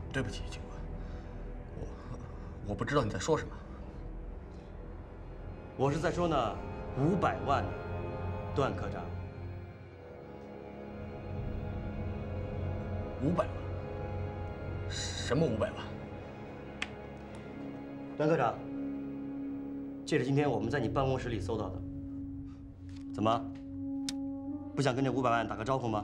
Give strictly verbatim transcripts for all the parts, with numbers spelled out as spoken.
对不起，警官，我我不知道你在说什么。 我是在说那五百万呢，段科长。 五百万？什么五百万？ 段科长，这是今天我们在你办公室里搜到的。怎么，不想跟这五百万打个招呼吗？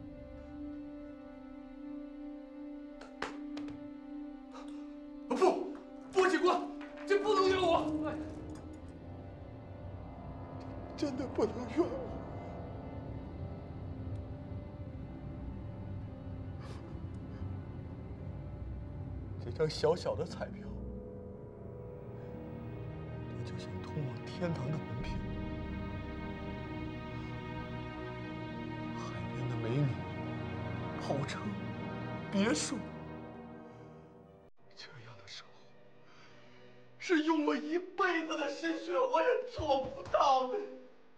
不，不，警官，这不能怨我，真的不能怨我。这张小小的彩票，我就像通往天堂的门票。海边的美女、跑车、别墅。 是用我一辈子的心血，我也做不到的。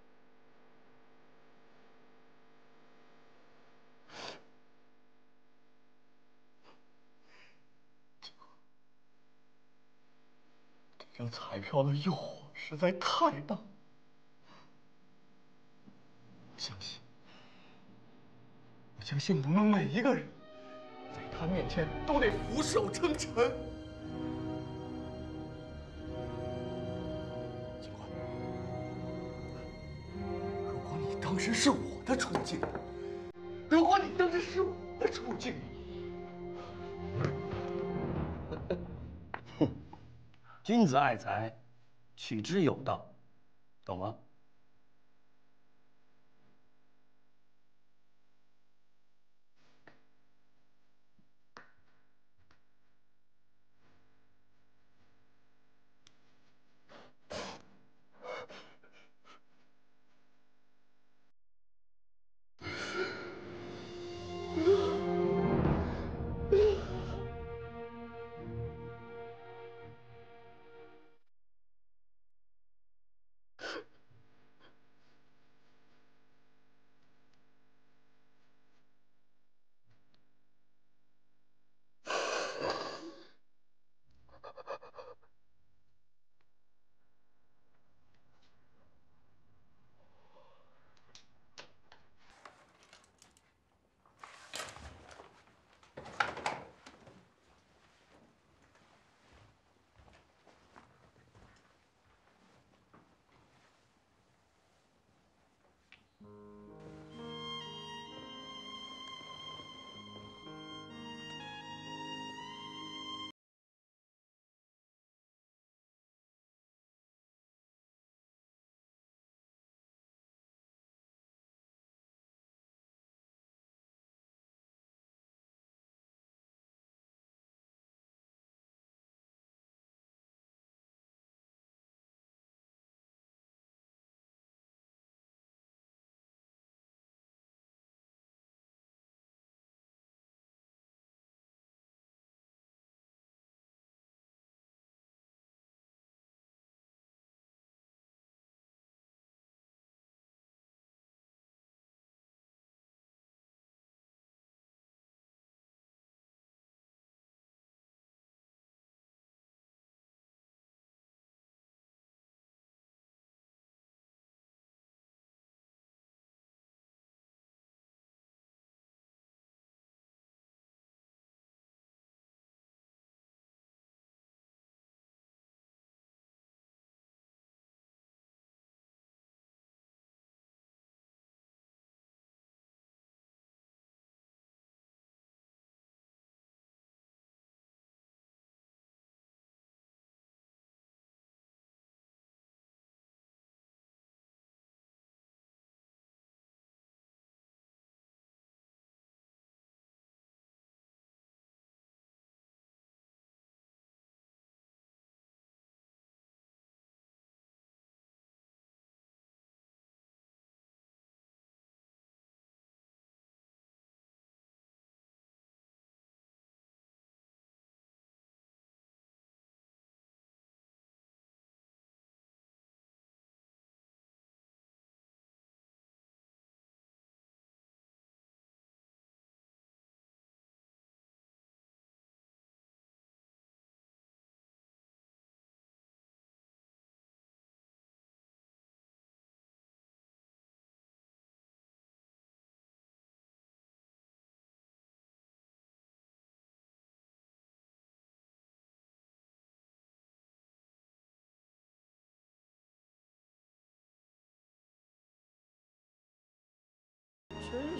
这张彩票的诱惑实在太大，我相信，我相信我们每一个人，在他面前都得俯首称臣。 当时是我的处境，如果你当时是我的处境， 哼，君子爱财，取之有道，懂吗？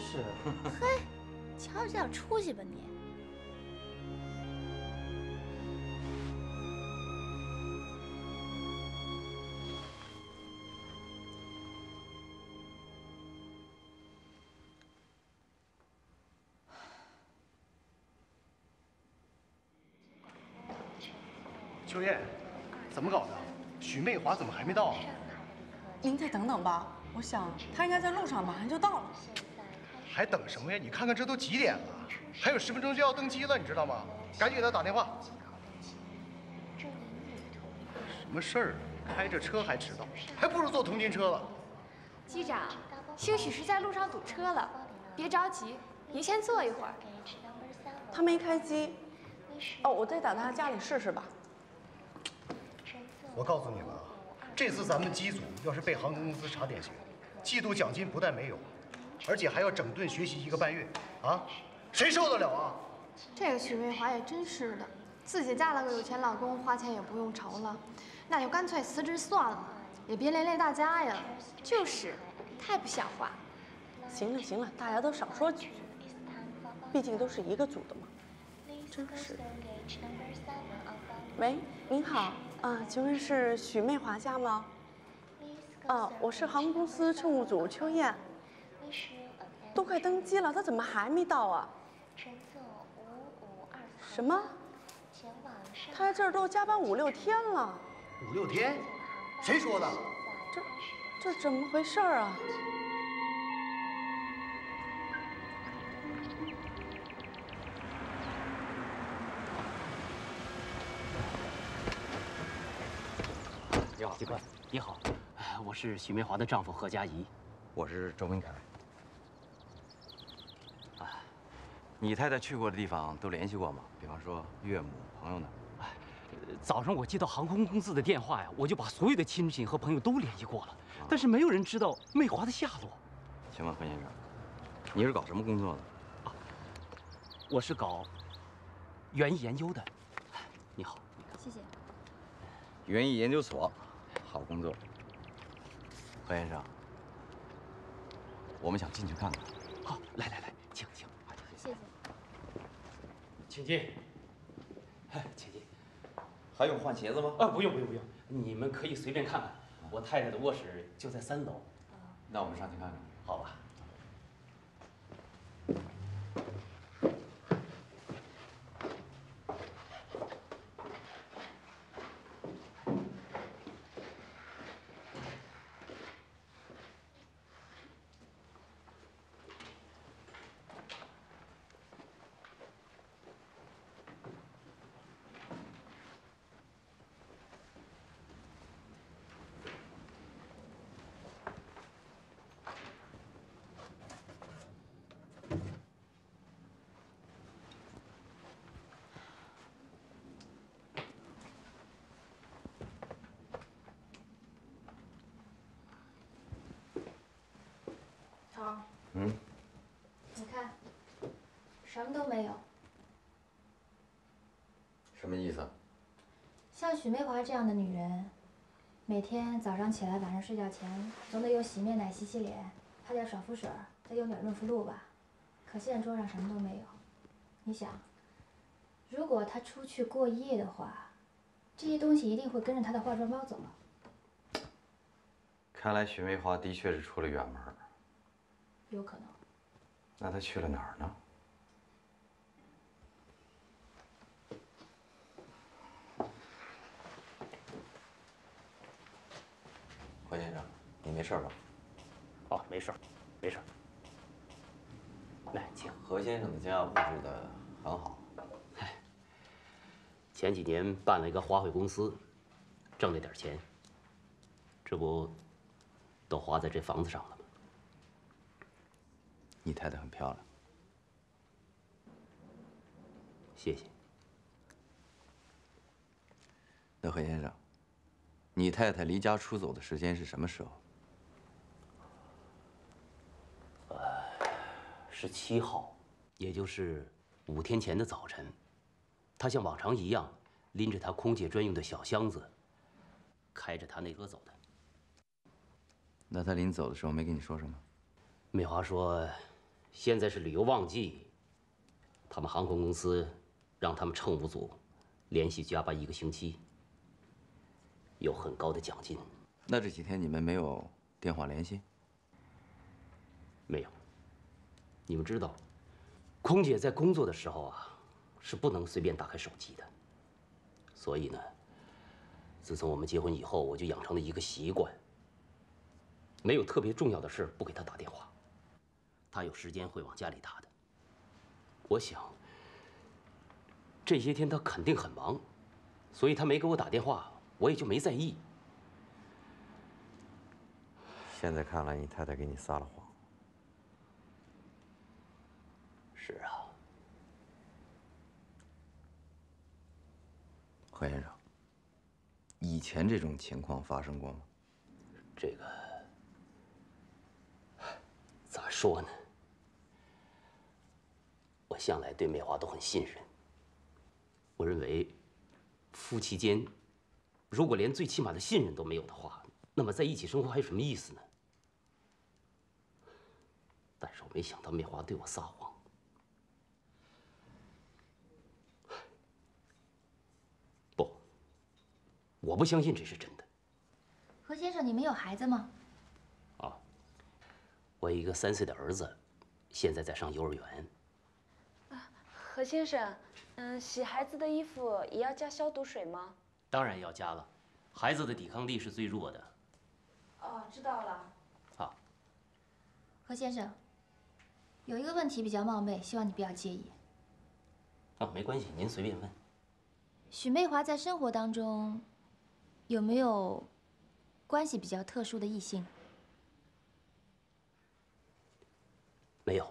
是。 嘿，瞧你这点出息吧你！ 秋燕，怎么搞的？许媚华怎么还没到啊？ 您再等等吧，我想她应该在路上，马上就到了。 还等什么呀？你看看这都几点了，还有十分钟就要登机了，你知道吗？赶紧给他打电话。什么事儿？开着车还迟到，还不如坐通勤车了。 机长，兴许是在路上堵车了，别着急，您先坐一会儿。 她没开机。哦，我再打她家里试试吧。 我告诉你们啊，这次咱们机组要是被航空公司查典型，季度奖金不但没有，而且还要整顿学习一个半月啊！谁受得了啊？ 这个许媚华也真是的，自己嫁了个有钱老公，花钱也不用愁了，那就干脆辞职算了，也别连累大家呀。就是，太不像话。 行了行了，大家都少说几句，毕竟都是一个组的嘛。真是。喂，您好。啊，请问是许媚华家吗？啊，我是航空公司乘务组秋燕。都快登机了，他怎么还没到啊？什么？他在这儿都加班五六天了。 五六天？谁说的？ 这这怎么回事啊？ 你好，机关，你好，我是许媚华的丈夫何佳怡， 我是周明凯。啊，你太太去过的地方都联系过吗？比方说岳母、朋友呢？ 哎，早上我接到航空公司的电话呀，我就把所有的亲戚和朋友都联系过了，但是没有人知道媚华的下落。 请问何先生，你是搞什么工作的？ 啊，我是搞园艺研究的。你好， 谢谢。 园艺研究所。好工作，何先生，我们想进去看看。 好，来来来，请请， 谢谢。 请进。哎，请进。 还用换鞋子吗？ 啊，不用不用不用，你们可以随便看看。我太太的卧室就在三楼。 那我们上去看看。 好吧。 头， 嗯， 你看，什么都没有。 什么意思？ 像许媚华这样的女人，每天早上起来，晚上睡觉前，总得用洗面奶洗洗脸，拍点爽肤水，再用点润肤露吧。可现在桌上什么都没有。你想，如果她出去过夜的话，这些东西一定会跟着她的化妆包走了。 看来许媚华的确是出了远门。 有可能。 那她去了哪儿呢？何先生，你没事吧？ 哦，没事儿，没事儿。来，请。 何先生的家布置的很好。 哎，前几年办了一个花卉公司，挣了点钱，这不都花在这房子上了吗？ 你太太很漂亮。 谢谢。 那何先生，你太太离家出走的时间是什么时候？ 呃，是七号，也就是五天前的早晨。她像往常一样，拎着她空姐专用的小箱子，开着她那车走的。 那她临走的时候没跟你说什么？ 美华说， 现在是旅游旺季，他们航空公司让他们乘务组连续加班一个星期，有很高的奖金。 那这几天你们没有电话联系？ 没有。你们知道，空姐在工作的时候啊，是不能随便打开手机的。所以呢，自从我们结婚以后，我就养成了一个习惯：没有特别重要的事不给她打电话。她有时间会往家里打的。我想，这些天她肯定很忙，所以她没给我打电话，我也就没在意。 现在看来，你太太给你撒了谎。 是啊， 何先生，以前这种情况发生过吗？ 这个咋说呢？我向来对美华都很信任。我认为，夫妻间如果连最起码的信任都没有的话，那么在一起生活还有什么意思呢？但是我没想到美华对我撒谎。不，我不相信这是真的。 何先生，你们有孩子吗？ 啊，我有一个三岁的儿子，现在在上幼儿园。 啊，何先生，嗯，洗孩子的衣服也要加消毒水吗？ 当然要加了，孩子的抵抗力是最弱的。 哦，知道了。 好。 何先生，有一个问题比较冒昧，希望你不要介意。 啊，没关系，您随便问。 许媚华在生活当中有没有关系比较特殊的异性？ 没有。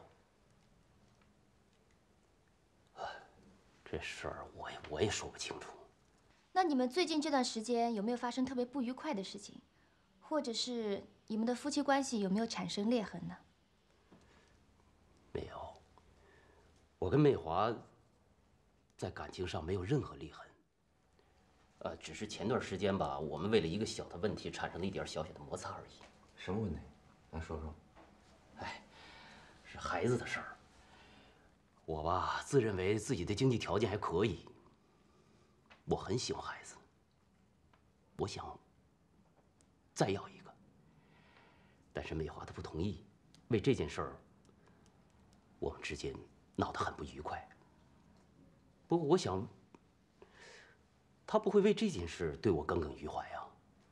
这事儿我也我也说不清楚。 那你们最近这段时间有没有发生特别不愉快的事情，或者是你们的夫妻关系有没有产生裂痕呢？ 没有。我跟媚华在感情上没有任何裂痕。呃，只是前段时间吧，我们为了一个小的问题产生了一点小小的摩擦而已。 什么问题？来说说。 哎，是孩子的事儿。我吧，自认为自己的经济条件还可以，我很喜欢孩子，我想再要一个。但是美华她不同意，为这件事儿，我们之间闹得很不愉快。不过我想，她不会为这件事对我耿耿于怀啊。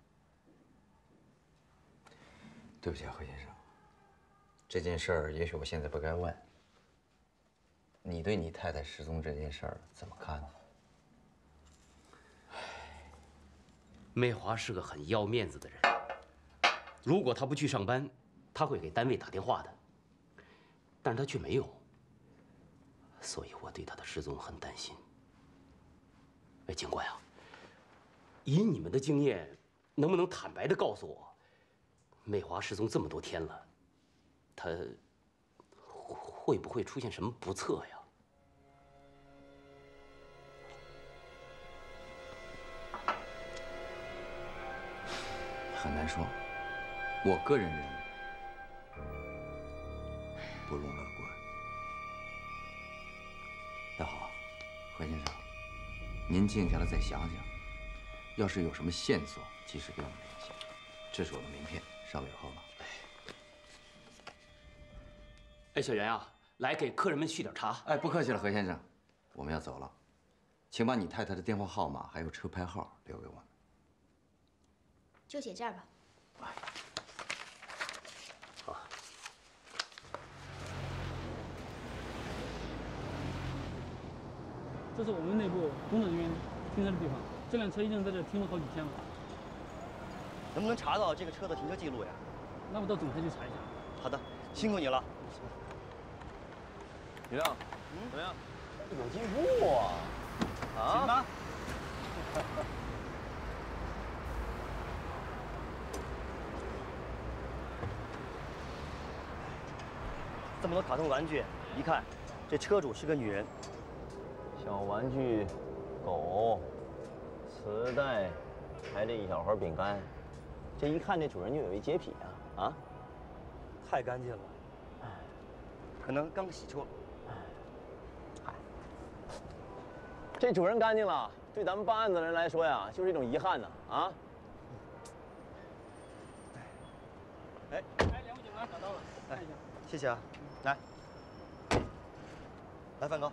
对不起啊，何先生，这件事儿也许我现在不该问。你对你太太失踪这件事儿怎么看呢？ 媚华是个很要面子的人，如果她不去上班，她会给单位打电话的。但是她却没有，所以我对她的失踪很担心。哎，警官啊，以你们的经验，能不能坦白地告诉我，媚华失踪这么多天了，她会不会出现什么不测呀？ 很难说，我个人认为不容乐观。那好，何先生，您静下来再想想，要是有什么线索，及时给我们联系。这是我的名片，稍微后了。 哎，小袁啊，来给客人们续点茶。 哎，不客气了，何先生，我们要走了，请把你太太的电话号码还有车牌号留给我们。 就写这儿吧。 好。 这是我们内部工作人员停车的地方，这辆车已经在这停了好几天了。 能不能查到这个车的停车记录呀？ 那我到总台去查一下。 好的，辛苦你了。 李亮， 嗯， 怎么样？ 有进步啊！啊？行吧。这么多卡通玩具，一看，这车主是个女人。 小玩具、狗、磁带，还这一小盒饼干，这一看这主人就有一洁癖啊啊！ 太干净了。 可能刚洗出。 这主人干净了，对咱们办案的人来说呀，就是一种遗憾呐！啊。哎， 哎，两位警官找到了，看一下。 谢谢啊，来，来梵高。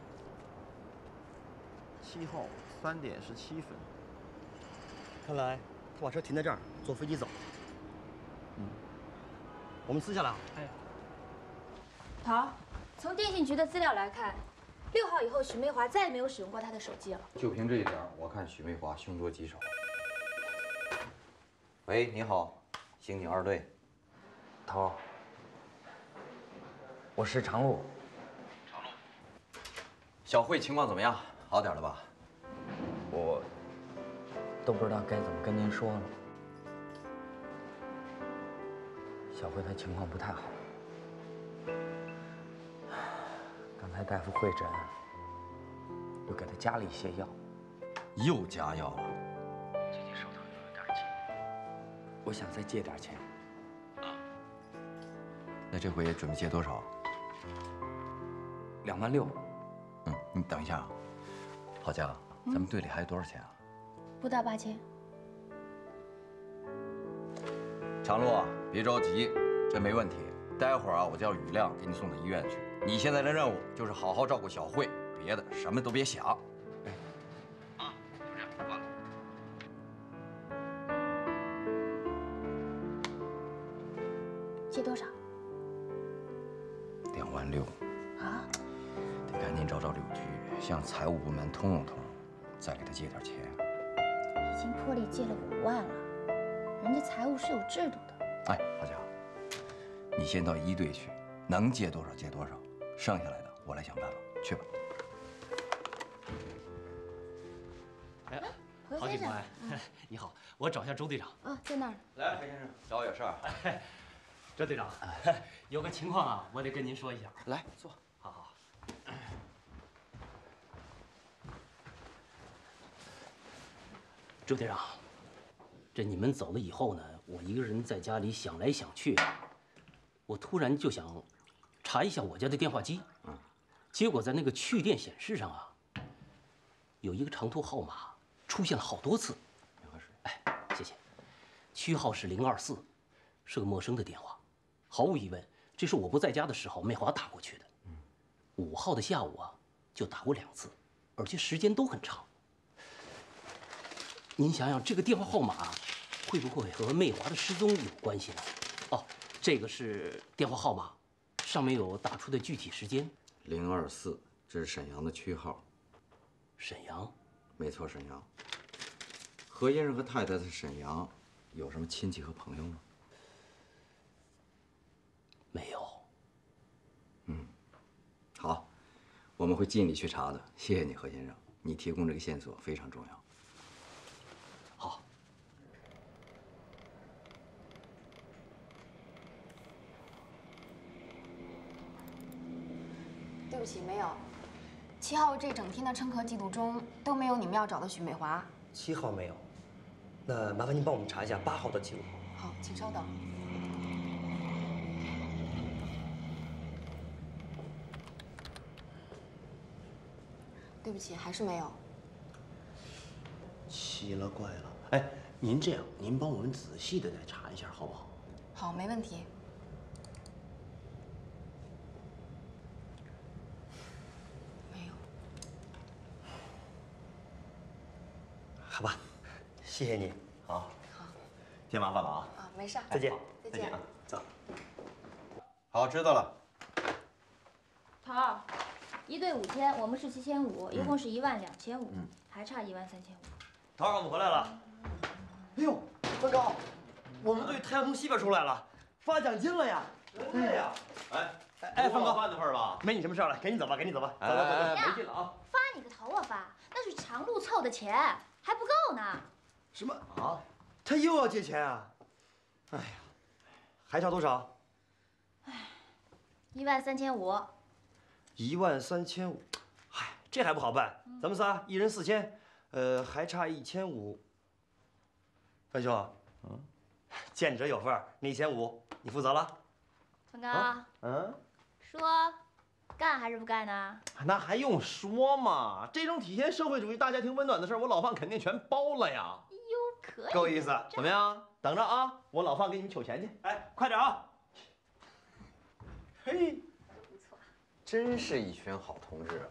七号三点十七分。 看来他把车停在这儿，坐飞机走。 嗯， 我们私下来啊。 哎。好，从电信局的资料来看，六号以后许梅华再也没有使用过他的手机了。 就凭这一点，我看许梅华凶多吉少。喂，你好，刑警二队。 头，我是长路。 长路。小慧情况怎么样？好点了吧？ 我都不知道该怎么跟您说了。小慧她情况不太好。刚才大夫会诊，又给她加了一些药。 又加药了？ 最近手头有点紧，我想再借点钱。 那这回准备借多少？ 两万六。 嗯，你等一下啊，郝佳，咱们队里还有多少钱啊？ 不到八千。 长路，别着急，这没问题。待会儿啊，我叫雨亮给你送到医院去。你现在的任务就是好好照顾小慧，别的什么都别想。哎，啊，就这样，挂了。 借多少？ 两万六。 啊？ 得赶紧找找柳局，向财务部门通融通融，再给他借点钱。 已经破例借了五万了，人家财务是有制度的。 哎，郝佳，你先到一队去，能借多少借多少，剩下来的我来想办法。去吧。 哎， 何先生， 郝警官，你好，我找一下周队长。 啊，在那儿。 来，何先生，找我有事儿。 周队长，有个情况啊，我得跟您说一下。 来，坐。 好好。周队长，这你们走了以后呢，我一个人在家里想来想去，我突然就想查一下我家的电话机。嗯。结果在那个去电显示上啊，有一个长途号码出现了好多次。 喝水。 哎，谢谢。区号是零二四，是个陌生的电话。毫无疑问，这是我不在家的时候梅华打过去的。五号的下午啊，就打过两次，而且时间都很长。您想想，这个电话号码会不会和梅华的失踪有关系呢？哦，这个是电话号码，上面有打出的具体时间。 零二四，这是沈阳的区号。 沈阳？ 没错，沈阳。何先生和太太在沈阳，有什么亲戚和朋友吗？ 没有。 嗯，好，我们会尽力去查的。谢谢你，何先生，你提供这个线索非常重要。 好。 对不起，没有。七号这整天的称核记录中都没有你们要找的许美华。 七号没有，那麻烦您帮我们查一下八号的记录。 好，请稍等。对不起，还是没有。 奇了怪了，哎，您这样，您帮我们仔细的再查一下，好不好？ 好，没问题。没有。 好吧，谢谢你。好。 好。 添麻烦了啊。 啊，没事。 再见。 再见啊， 走。 好，知道了。 头儿，一队五千，我们是七千五，一共是一万两千五，还差一万三千五。 头儿，我们回来了。哎呦，文高，我们队太阳从西边出来了，发奖金了呀！对呀。哎哎，范高， 饭的份儿吧？ 没你什么事了，赶紧走吧，赶紧走吧。走走走走，没劲了啊！ 发你个头啊发！那是长路凑的钱，还不够呢。 什么啊？他又要借钱啊？哎呀，还差多少？ 哎，一万三千五。 一万三千五，嗨，这还不好办。咱们仨一人四千，呃，还差一千五。范兄，嗯，见者有份儿，那一千五你负责了。 范高， 嗯， 说干还是不干呢？ 那还用说吗？这种体现社会主义大家庭温暖的事儿，我老范肯定全包了呀。 哟，可以， 够意思，怎么样？等着啊，我老范给你们取钱去。哎，快点啊！嘿， 不错，真是一群好同志啊。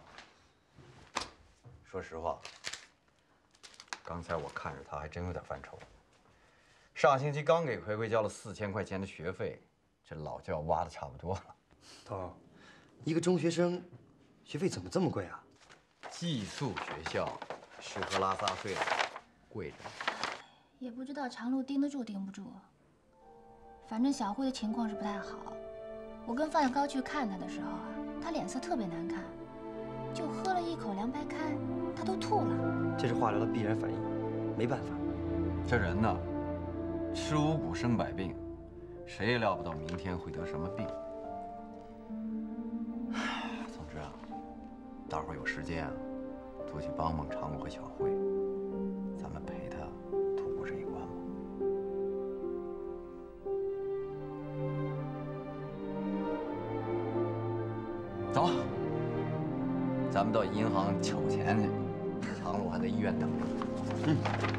说实话，刚才我看着他还真有点犯愁。上星期刚给葵葵交了四千块钱的学费，这老窖挖的差不多了。 头，一个中学生，学费怎么这么贵啊？ 寄宿学校，吃喝拉撒睡的，贵着呢。 也不知道长路盯得住盯不住。反正小慧的情况是不太好。我跟范高去看她的时候啊，她脸色特别难看，就喝了一口凉白开，她都吐了。 这是化疗的必然反应，没办法。 这人呢，吃五谷生百病，谁也料不到明天会得什么病。总之啊，大伙儿有时间啊，多去帮帮长路和小慧，咱们陪他度过这一关吧。走，咱们到银行取钱去，长路还在医院等着。嗯。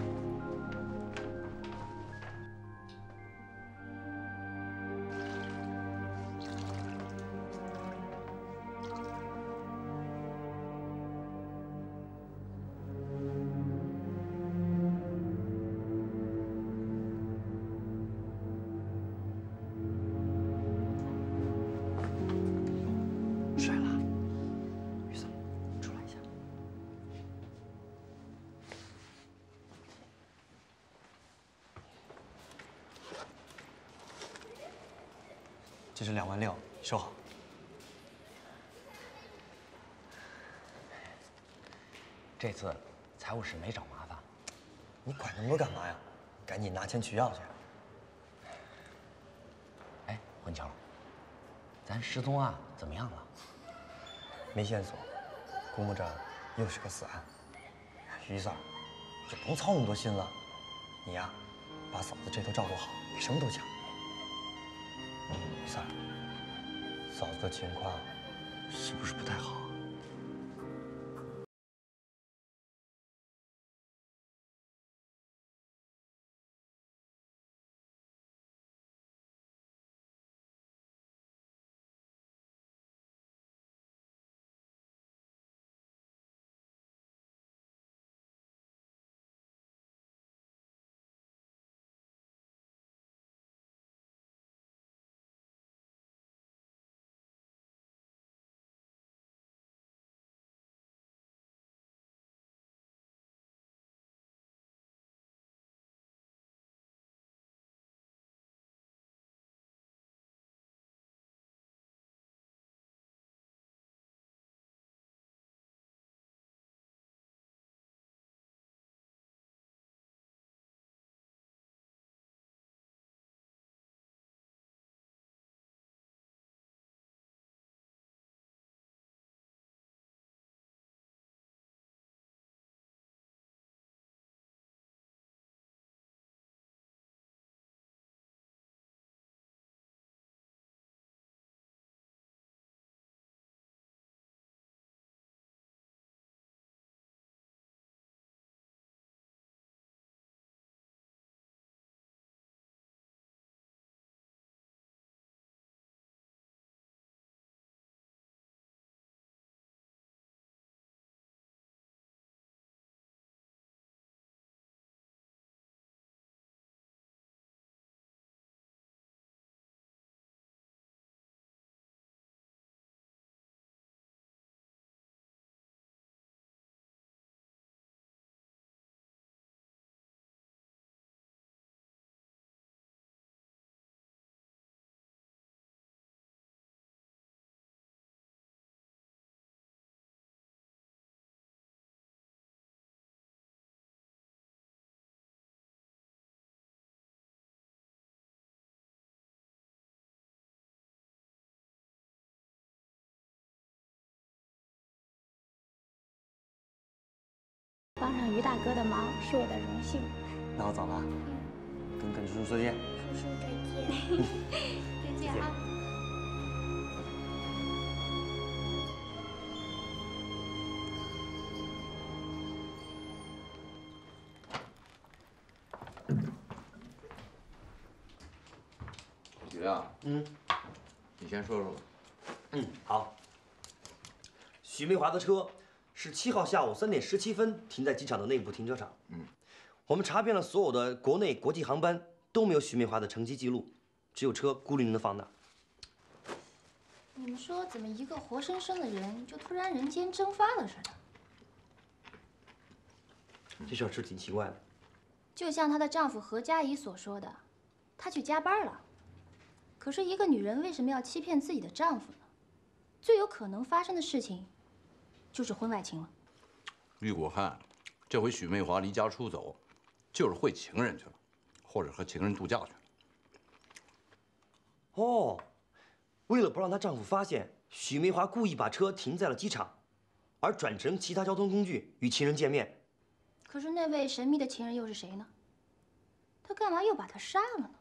睡了，雨伞，出来一下。这是两万六，收好。 这次财务室没找麻烦。 你管那么多干嘛呀？赶紧拿钱取药去。 哎，混球，咱失踪案怎么样了？ 没线索，估摸着又是个死案。于三儿，就甭操那么多心了。你呀，把嫂子这头照顾好，比什么都强。于三儿，嫂子的情况是不是不太好？ 帮上于大哥的忙是我的荣幸。 那我走了，跟跟叔叔说再见。 叔叔再见。再见啊。 亮， 嗯， 你先说说吧。 嗯，好。许梅华的车是七号下午三点十七分停在机场的内部停车场。 嗯， 我们查遍了所有的国内国际航班，都没有许梅华的乘机记录，只有车孤零零的放那儿。 你们说，怎么一个活生生的人就突然人间蒸发了似的？ 这事儿是挺奇怪的。 就像她的丈夫何佳怡所说的，她去加班了。可是，一个女人为什么要欺骗自己的丈夫呢？最有可能发生的事情，就是婚外情了。 依我看，这回许媚华离家出走，就是会情人去了，或者和情人度假去了。 哦，为了不让她丈夫发现，许梅华故意把车停在了机场，而转乘其他交通工具与情人见面。 可是那位神秘的情人又是谁呢？他干嘛又把他杀了呢？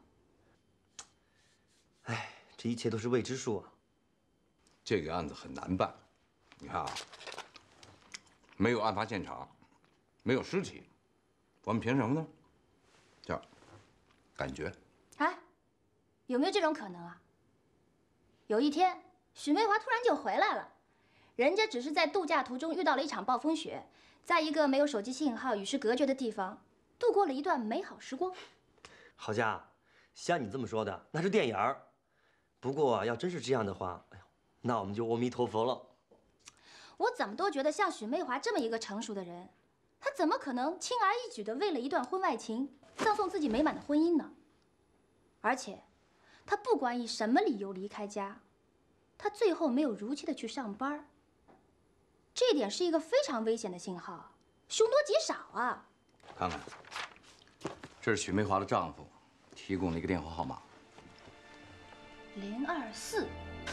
哎，这一切都是未知数啊。 这个案子很难办，你看啊，没有案发现场，没有尸体，我们凭什么呢？这样，感觉。 哎，有没有这种可能啊？有一天，许梅华突然就回来了，人家只是在度假途中遇到了一场暴风雪。在一个没有手机信号、与世隔绝的地方，度过了一段美好时光。 郝佳，像你这么说的，那是电影儿。不过要真是这样的话，哎呦，那我们就阿弥陀佛了。 我怎么都觉得像许媚华这么一个成熟的人，她怎么可能轻而易举地为了一段婚外情葬送自己美满的婚姻呢？而且，她不管以什么理由离开家，她最后没有如期的去上班。这点是一个非常危险的信号，凶多吉少啊！ 看看，这是许媚华的丈夫提供的一个电话号码， 零二四。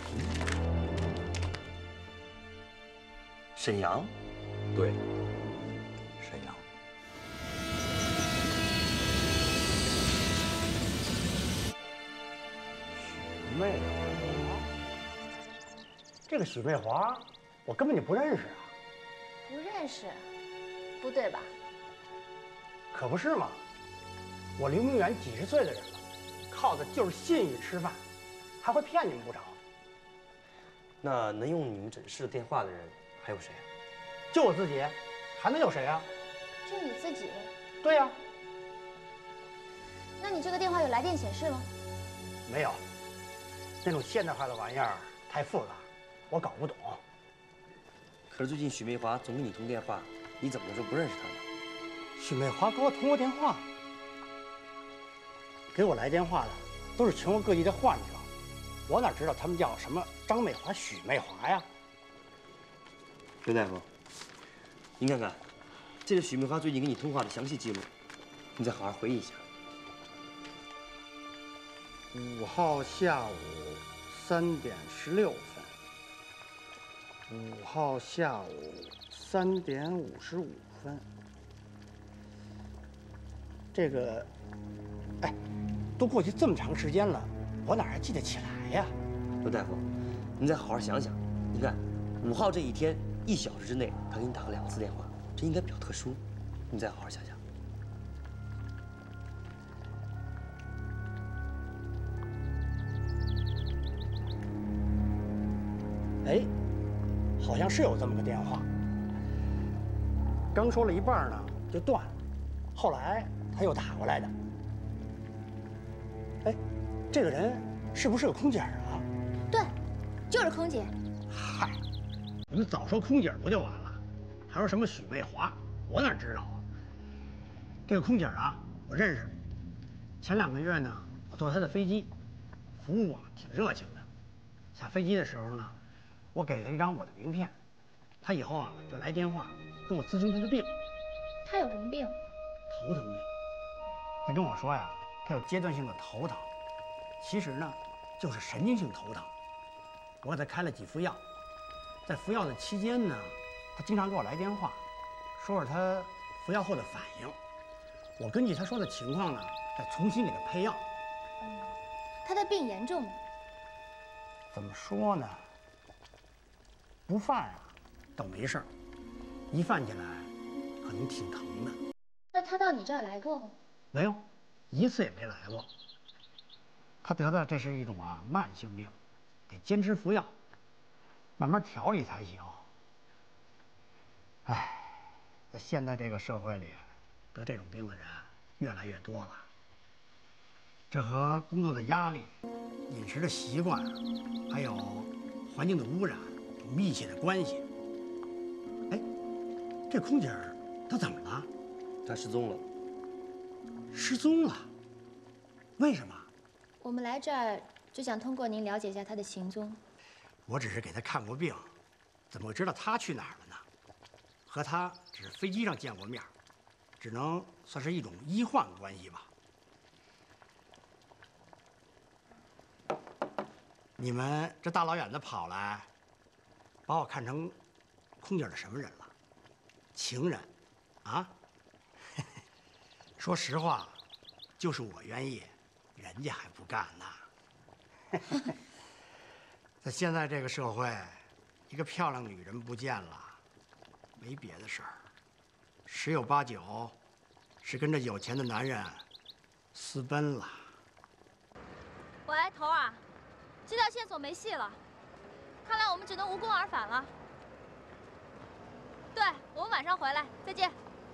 沈阳？ 对，沈阳。 许媚华，这个许媚华。我根本就不认识啊！ 不认识，不对吧？ 可不是嘛！我刘明远几十岁的人了，靠的就是信誉吃饭，还会骗你们不成？ 那能用你们诊室的电话的人还有谁啊？ 就我自己，还能有谁啊？ 就你自己？ 对呀。 那你这个电话有来电显示吗？ 没有，那种现代化的玩意儿太复杂，我搞不懂。 可是最近许媚华总给你通电话，你怎么能说不认识她呢？ 许媚华给我通过电话，给我来电话的都是全国各地的患者，我哪知道他们叫什么张美华、许媚华呀？ 刘大夫，您看看，这是许媚华最近跟你通话的详细记录，你再好好回忆一下。 五号下午三点十六分。五号下午三点五十五分，这个，哎，都过去这么长时间了，我哪还记得起来呀？ 刘大夫，您再好好想想，你看，五号这一天一小时之内，他给你打了两次电话，这应该比较特殊，你再好好想想。 哎。好像是有这么个电话，刚说了一半呢就断了，后来他又打过来的。哎，这个人是不是个空姐啊？ 对，就是空姐。 嗨，你早说空姐不就完了，还说什么许媚华，我哪知道啊？这个空姐啊，我认识。前两个月呢，我坐她的飞机，服务啊挺热情的。下飞机的时候呢。我给他一张我的名片，他以后啊就来电话跟我咨询他的病。 他有什么病？ 头疼病。他跟我说呀，他有阶段性的头疼，其实呢就是神经性头疼。我给他开了几副药，在服药的期间呢，他经常给我来电话，说说他服药后的反应。我根据他说的情况呢，再重新给他配药。 嗯，他的病严重吗？ 怎么说呢？不犯啊，倒没事儿；一犯起来，可能挺疼的。 那他到你这儿来过吗？ 没有，一次也没来过。 他得的这是一种啊慢性病，得坚持服药，慢慢调理才行。哎，在现在这个社会里，得这种病的人越来越多了。这和工作的压力、饮食的习惯，还有环境的污染有密切的关系。哎，这空姐儿她怎么了？ 她失踪了。 失踪了？为什么？ 我们来这儿就想通过您了解一下她的行踪。 我只是给她看过病，怎么会知道她去哪儿了呢？和她只是飞机上见过面，只能算是一种医患关系吧。你们这大老远的跑来，把我看成空姐的什么人了？情人，啊？说实话，就是我愿意，人家还不干呢。在现在这个社会，一个漂亮女人不见了，没别的事儿，十有八九是跟着有钱的男人私奔了。 喂，头儿，这条线索没戏了，看来我们只能无功而返了。对，我们晚上回来，再见。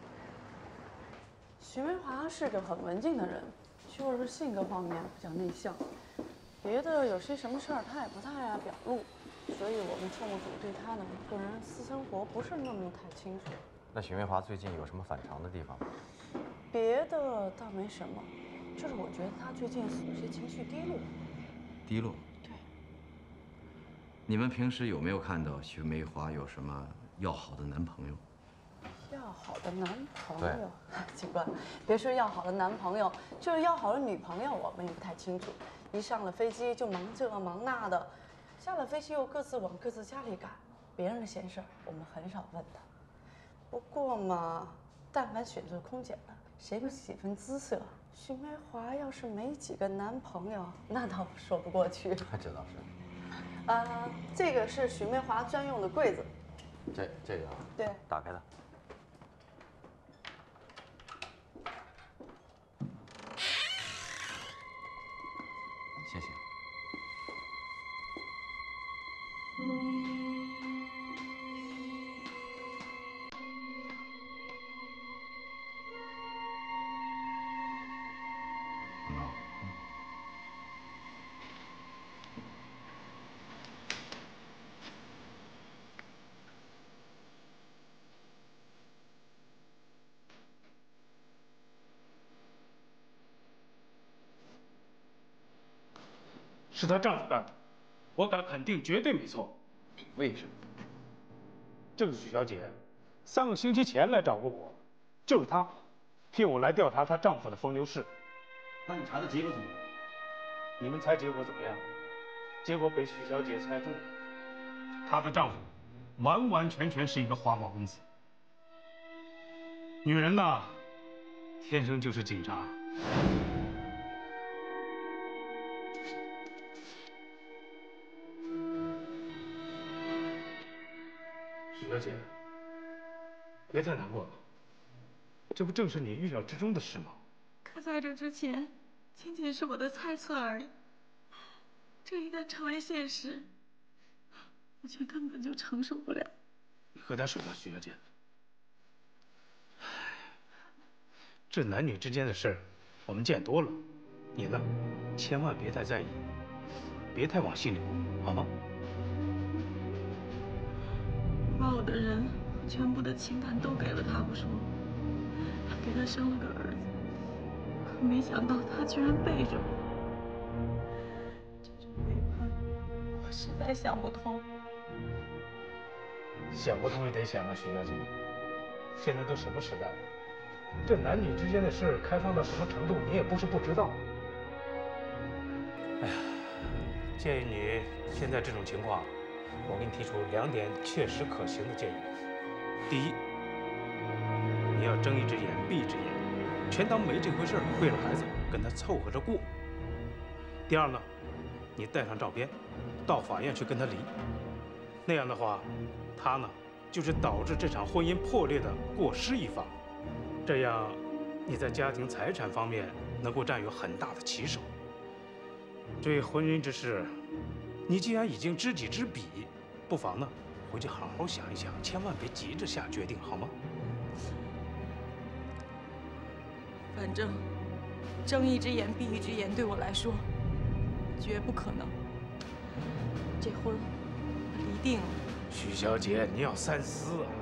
徐梅华是个很文静的人，就是性格方面比较内向，别的有些什么事儿他也不太爱表露，所以我们乘务组对他的个人私生活不是那么太清楚。 那许梅华最近有什么反常的地方吗？ 别的倒没什么，就是我觉得他最近有些情绪低落。 低落。 对。 你们平时有没有看到许梅华有什么要好的男朋友？ 要好的男朋友，警官，别说要好的男朋友，就是要好的女朋友，我们也不太清楚。一上了飞机就忙这忙那的，下了飞机又各自往各自家里赶，别人的闲事我们很少问他。不过嘛，但凡选择空姐的，谁不几分姿色？许梅华要是没几个男朋友，那倒说不过去。 这倒是。 呃，这个是许梅华专用的柜子。 这这个啊？ 对。 打开它。谢谢。 是她丈夫干的，我敢肯定，绝对没错。 为什么？ 这个许小姐，三个星期前来找过我，就是她，聘我来调查她丈夫的风流事。 那你查的结果怎么样？ 你们猜结果怎么样？结果被许小姐猜中了，她的丈夫完完全全是一个花花公子。女人呐，天生就是警察。许小姐，别太难过了，这不正是你预料之中的事吗？ 可在这之前，仅仅是我的猜测而已。这一旦成为现实，我却根本就承受不了。 喝点水吧，许小姐。这男女之间的事儿，我们见多了，你呢，千万别太在意，别太往心里过，好吗？ 把我的人和全部的情感都给了他不说，还给他生了个儿子，可没想到他居然背着我，这种背叛，我实在想不通。 想不通也得想啊，许小姐。现在都什么时代了，这男女之间的事开放到什么程度，你也不是不知道。哎呀，鉴于你现在这种情况，我给你提出两点切实可行的建议。第一，你要睁一只眼闭一只眼，全当没这回事，为了孩子跟他凑合着过。第二呢，你带上照片，到法院去跟他离。那样的话，他呢就是导致这场婚姻破裂的过失一方，这样你在家庭财产方面能够占有很大的旗手。 这婚姻之事，你既然已经知己知彼，不妨呢回去好好想一想，千万别急着下决定，好吗？ 反正睁一只眼闭一只眼对我来说绝不可能。这婚离定了。 许小姐，你要三思啊。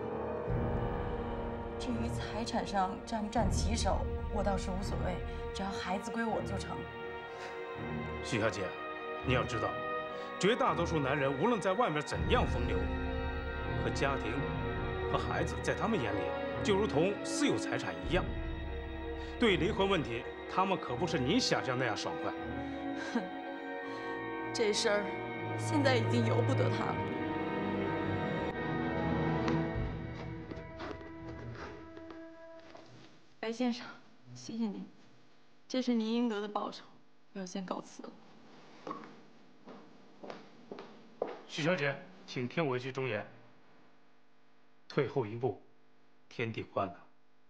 至于财产上占不占齐手，我倒是无所谓，只要孩子归我就成。 许小姐，你要知道，绝大多数男人无论在外面怎样风流，可家庭和孩子在他们眼里就如同私有财产一样。对于离婚问题，他们可不是你想象那样爽快。 哼，这事儿现在已经由不得他了。白先生，谢谢您，这是您应得的报酬，我要先告辞了。 许小姐，请听我一句忠言：退后一步，天地宽了。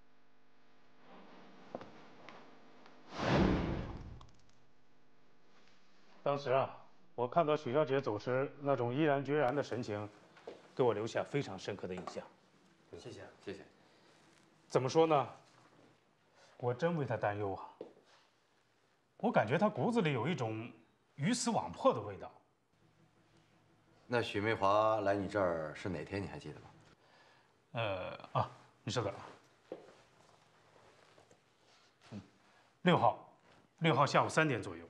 当时啊，我看到许小姐走时那种毅然决然的神情，给我留下非常深刻的印象。 谢谢，谢谢。 怎么说呢？我真为她担忧啊。我感觉她骨子里有一种鱼死网破的味道。 那许梅华来你这儿是哪天？你还记得吗？ 呃啊，你稍等啊。嗯，六号，六号下午三点左右。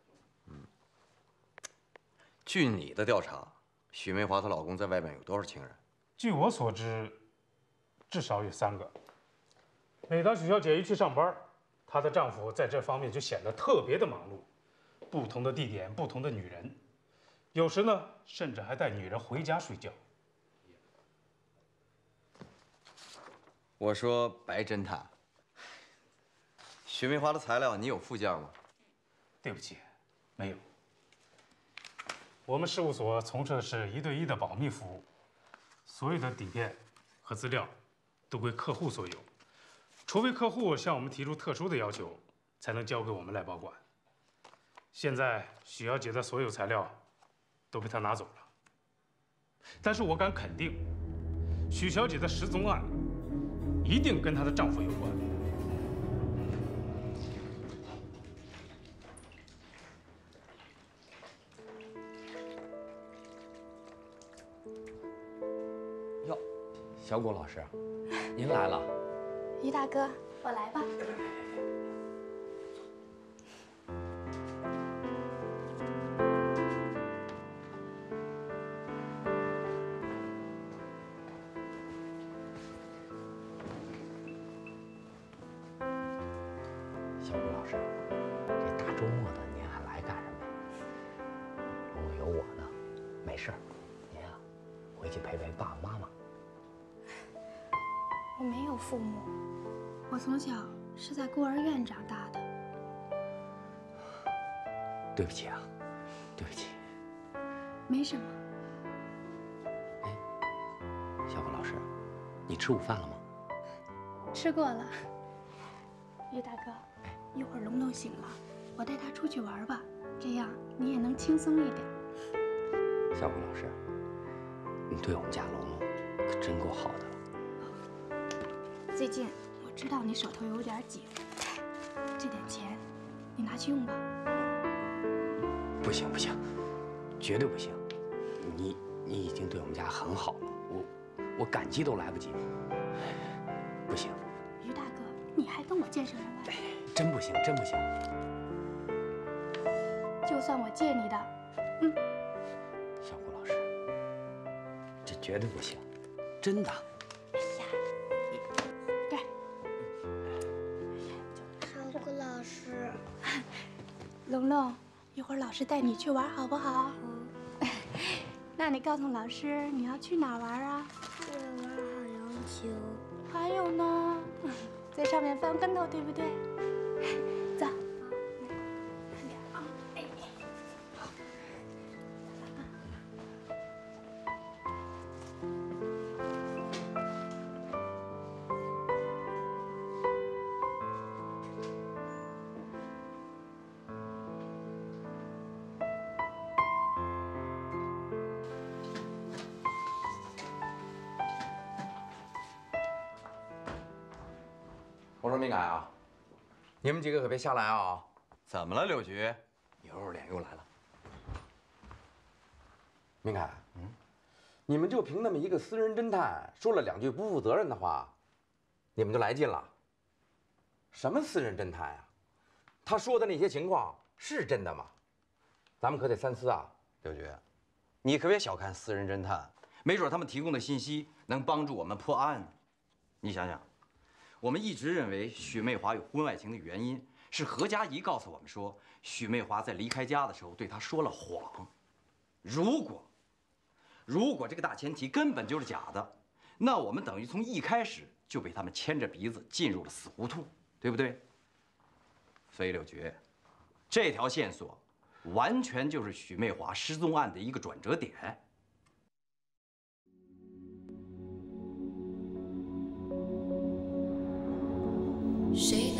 据你的调查，许梅华她老公在外面有多少情人？ 据我所知，至少有三个。每当许小姐一去上班，她的丈夫在这方面就显得特别的忙碌，不同的地点，不同的女人，有时呢，甚至还带女人回家睡觉。 我说白侦探，许梅华的材料你有附件吗？ 对不起，没有。我们事务所从事的是一对一的保密服务，所有的底片和资料都归客户所有，除非客户向我们提出特殊的要求，才能交给我们来保管。现在许小姐的所有材料都被他拿走了，但是我敢肯定，许小姐的失踪案一定跟她的丈夫有关。 哟，小谷老师，您来了。 于大哥，我来吧。 小谷老师，这大周末的您还来干什么呀？如果有我呢，没事，您啊，回去陪陪爸爸妈妈。 我没有父母，我从小是在孤儿院长大的。 对不起啊，对不起。 没什么。 小谷老师，你吃午饭了吗？ 吃过了。于大哥，一会儿龙龙醒了，我带他出去玩吧，这样你也能轻松一点。 小谷老师，你对我们家龙龙可真够好的。 最近我知道你手头有点紧，这点钱你拿去用吧。 不行不行，绝对不行！你你已经对我们家很好了，我我感激都来不及。不行， 于大哥，你还跟我见什么玩？ 真不行，真不行！ 就算我借你的，嗯。 小谷老师，这绝对不行，真的。 哎呀，对。 小谷老师， 龙龙，一会儿老师带你去玩，好不好？嗯。那你告诉老师你要去哪玩啊？ 去玩海洋球。 还有呢，在上面翻跟头，对不对？走。慢点啊！哎。 我说明凯啊，你们几个可别瞎来啊！怎么了，柳菊？又脸又来了。 明凯，嗯，你们就凭那么一个私人侦探说了两句不负责任的话，你们就来劲了？什么私人侦探呀？他说的那些情况是真的吗？咱们可得三思啊， 柳菊，你可别小看私人侦探，没准他们提供的信息能帮助我们破案呢。你想想，我们一直认为许媚华有婚外情的原因是何佳怡告诉我们说，许媚华在离开家的时候对她说了谎。如果如果这个大前提根本就是假的，那我们等于从一开始就被他们牵着鼻子进入了死胡同，对不对？所以柳菊，这条线索完全就是许媚华失踪案的一个转折点。 谁